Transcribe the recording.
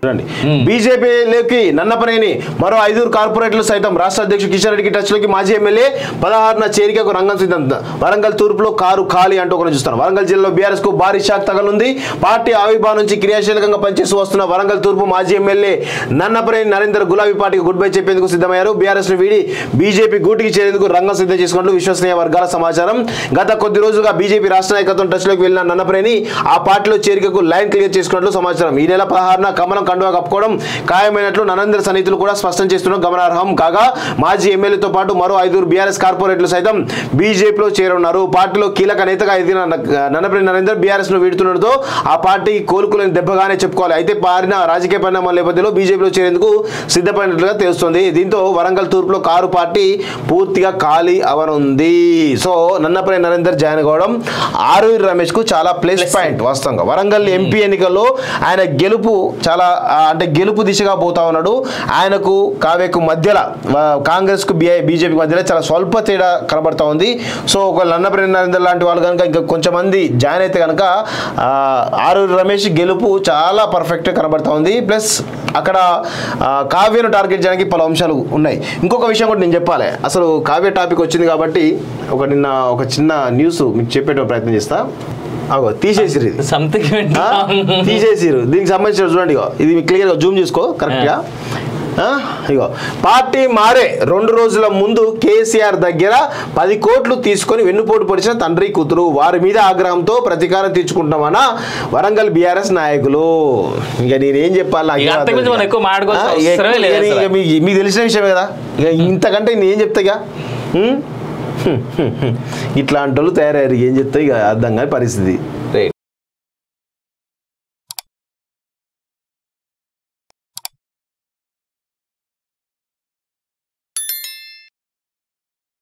బీజేపీలోకి నన్నపనేని మరో 5 కార్పొరేట్లు సైతం రాష్ట్ర అధ్యక్షుడు కిషన్ రెడ్డికి టచ్ లోకి మాజీ ఎమ్మెల్యే 16న చేరికకు రంగం సిద్ధం. వరంగల్ తూర్పులో కారు ఖాళీ అంటూ ఒకటి చూస్తాం. వరంగల్ జిల్లాలో బీఆర్ఎస్ కు భారీ షాక్ తగలుంది. పార్టీ ఆవిర్భావం నుంచి క్రియాశీలకంగా పనిచేస్తూ వస్తున్న వరంగల్ తూర్పు మాజీ ఎమ్మెల్యే నన్నపనేని నరేందర్ గులాబీ పార్టీకి గుడ్ బై చెప్పేందుకు సిద్ధమయ్యారు. బీఆర్ఎస్ ను వీడి బీజేపీ గూటికి చేరేందుకు రంగం సిద్ధం చేసుకున్నట్లు విశ్వసనీయ వర్గాల సమాచారం. గత కొద్ది రోజులుగా బీజేపీ రాష్ట్ర నాయకత్వం టచ్ లోకి వెళ్లిన నన్నపనేని ఆ పార్టీలో చేరికకు లైన్ క్లియర్ చేసుకున్నట్లు సమాచారం. ఈ నెల 16న కమలం కండువా కప్పుకోవడం ఖాయమైనట్లు నరేందర్ సన్నిహితులు కూడా స్పష్టం చేస్తున్న గమనార్హం. కాగా మాజీ ఎమ్మెల్యేతో పాటు మరో 5 బీఆర్ఎస్ కార్పొరేట్లు సైతం బీజేపీలో చేరున్నారు. పార్టీలో కీలక నేతగా ఎదిగిన నన్నపనేని నరేందర్ బీఆర్ఎస్ ను వీడుతుండటంతో ఆ పార్టీ కోలుకులేని దెబ్బగానే చెప్పుకోవాలి. అయితే పారిన రాజకీయ పరిణామాల నేపథ్యంలో బీజేపీలో చేరేందుకు సిద్ధపడినట్లుగా తెలుస్తోంది. దీంతో వరంగల్ తూర్పులో కారు పార్టీ పూర్తిగా ఖాళీ అవనుంది. సో నన్నపనేని నరేందర్ జాయిన్ కావడం ఆర్వీర్ రమేష్ కు చాలా ప్లస్ పాయింట్. వాస్తవంగా వరంగల్ ఎంపీ ఎన్నికల్లో ఆయన గెలుపు చాలా అంటే గెలుపు దిశగా పోతా ఉన్నాడు. ఆయనకు కావ్యకు మధ్యలో కాంగ్రెస్ కు బీజేపీ మధ్యలో చాలా స్వల్ప తేడా కనబడతా ఉంది. సో ఒక నన్నపనేని నరేందర్ లాంటి వాళ్ళు కనుక ఇంకా కొంచెం మంది జాయిన్ అయితే కనుక ఆర్వీర్ రమేష్ గెలుపు చాలా పర్ఫెక్ట్ కనబడతా ఉంది. ప్లస్ అక్కడ కావ్యను టార్గెట్ చేయడానికి పలు అంశాలు ఉన్నాయి. ఇంకొక విషయం కూడా నేను చెప్పాలి. అసలు కావ్య టాపిక్ వచ్చింది కాబట్టి నిన్న ఒక చిన్న న్యూస్ మీకు చెప్పే ప్రయత్నం చేస్తా. తీసేసిరు, ఇది తీసేసిరు. దీనికి సంబంధించిన చూడండి, ఇది క్లియర్గా జూమ్ చేసుకో కరెక్ట్గా. ఇగో పార్టీ మారే 2 రోజుల ముందు కేసీఆర్ దగ్గర 10 కోట్లు తీసుకొని వెన్నుపోటు పొడిచిన తండ్రి కూతురు. వారి మీద ఆగ్రహంతో ప్రతీకారం తీర్చుకుంటామన్న వరంగల్ బీఆర్ఎస్ నాయకులు. ఇక నేనేం చెప్పాలి, మీకు తెలిసిన విషయమే కదా. ఇక ఇంతకంటే నేనేం చెప్తా. ఇక ఇట్లాంటి వాళ్ళు తయారయ్యారు, ఏం చెప్తా ఇక అర్థం కాని పరిస్థితి.